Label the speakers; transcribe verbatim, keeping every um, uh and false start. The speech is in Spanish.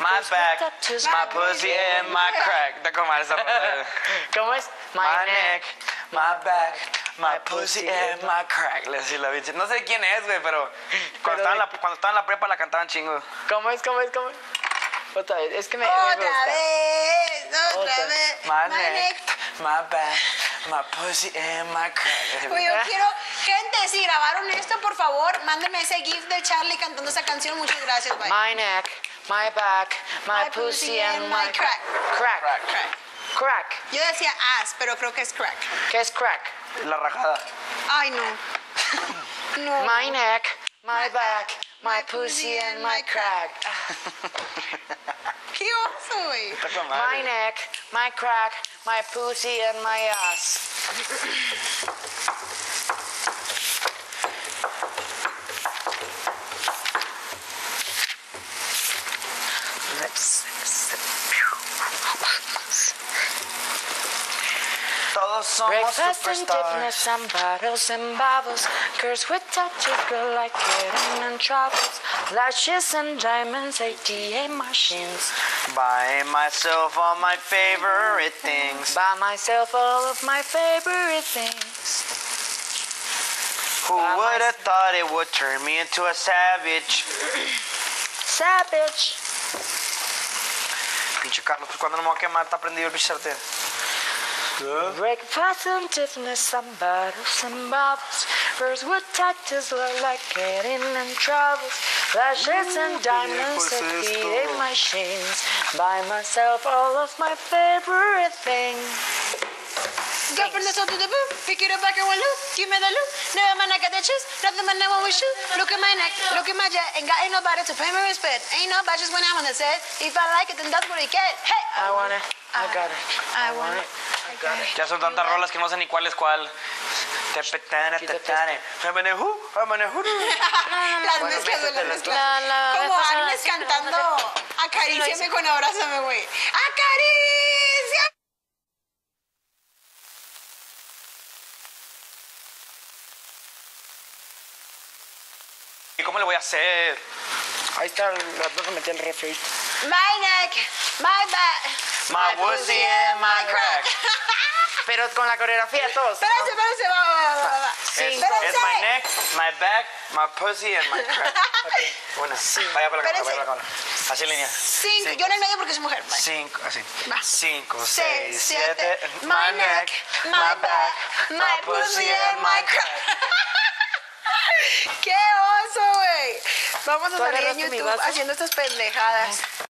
Speaker 1: my back, my pussy and my crack. Está como esa rola.
Speaker 2: ¿Cómo es?
Speaker 1: My neck, my back, my pussy and my crack. Le decía la bicha. No sé quién es, güey, pero cuando estaba en la, cuando estaba en la prepa la cantaban chingo.
Speaker 2: ¿Cómo es? ¿Cómo es? ¿Cómo es? Otra vez, es que me, me
Speaker 3: Otra
Speaker 2: gusta.
Speaker 3: vez, otra,
Speaker 2: Otra.
Speaker 3: vez.
Speaker 1: My neck, my back, my pussy and my crack.
Speaker 3: Oye, yo quiero, gente, si grabaron esto, por favor, mándenme ese gif de Charlie cantando esa canción. Muchas gracias, bye.
Speaker 2: My neck, my back, my,
Speaker 3: My
Speaker 2: pussy and my
Speaker 3: crack.
Speaker 2: Crack.
Speaker 3: Crack.
Speaker 2: Crack.
Speaker 3: Yo decía ass, pero creo que es crack.
Speaker 2: ¿Qué es crack?
Speaker 1: La rajada.
Speaker 3: Ay, no. No.
Speaker 2: My neck, my back, my pussy and my crack.
Speaker 3: ¿Qué oso, güey?
Speaker 1: Está con madre.
Speaker 2: My neck, my crack, my pussy and my ass. Lips.
Speaker 1: Todos somos
Speaker 2: Breakfast and
Speaker 1: superstars.
Speaker 2: dinners and bottles and bubbles. Girls with touches, girl like getting in troubles. Lashes and diamonds, A T M machines.
Speaker 1: Buying myself all my favorite things.
Speaker 2: Buy myself all of my favorite things.
Speaker 1: Who
Speaker 2: Buy
Speaker 1: would have
Speaker 2: myself-
Speaker 1: thought it would turn me into a savage?
Speaker 2: Savage.
Speaker 1: Pinche Carlos, pues cuando no me voy a quemar, está prendido el pinche sartén.
Speaker 2: Breakfast and dinners and bottles and bubbles. Girls with touches, look like getting in troubles. Lashes and diamonds, A T M machines. Buy myself all of my favorite things.
Speaker 3: Go from the soul to the boot, pick it up back and one loop, give me the loop. Never mind, I got the choose, nothing but no one with shoot. Look at my neck, look at my jet, ain't got ain't nobody to pay me respect. Ain't no badges when I'm on the set. If I like it, then that's what I get. Hey,
Speaker 2: I want it, I got it.
Speaker 3: I want it.
Speaker 2: I got it.
Speaker 1: Ya son tantas rolas que no sé ni cuál es cuál. Tepetane, tetane. Femenejú, femenejú.
Speaker 3: Las
Speaker 2: Bueno,
Speaker 3: mezclas de las
Speaker 2: métetela,
Speaker 3: mezclas.
Speaker 2: la, la,
Speaker 3: Como
Speaker 2: la,
Speaker 3: Agnes
Speaker 2: la,
Speaker 3: cantando Acaríciame con Abrázame, güey. ¡Acaricia!
Speaker 1: ¿Y cómo le voy a hacer?
Speaker 2: Ahí está, la tengo que meter el refri.
Speaker 3: My neck, my back.
Speaker 1: My pussy and my crack.
Speaker 2: Pero con la coreografía todos.
Speaker 3: Espérense, espérense, va, va, va, va.
Speaker 1: Es,
Speaker 2: Sí.
Speaker 1: es
Speaker 3: Espérense.
Speaker 1: my neck, my back, my pussy and my crack. Una. Vaya para la cámara, vaya para la cámara. Así en línea.
Speaker 3: Cinco. Yo en el medio porque soy mujer. Bye.
Speaker 1: Cinco, así.
Speaker 3: Va.
Speaker 1: Cinco,
Speaker 3: Seis,
Speaker 1: seis,
Speaker 3: siete.
Speaker 1: siete.
Speaker 3: My neck, my back, my pussy and my crack. ¡Qué oso, güey! Vamos a
Speaker 2: Tú
Speaker 3: salir en
Speaker 2: agarraste mi
Speaker 3: YouTube
Speaker 2: vaso.
Speaker 3: haciendo estas pendejadas.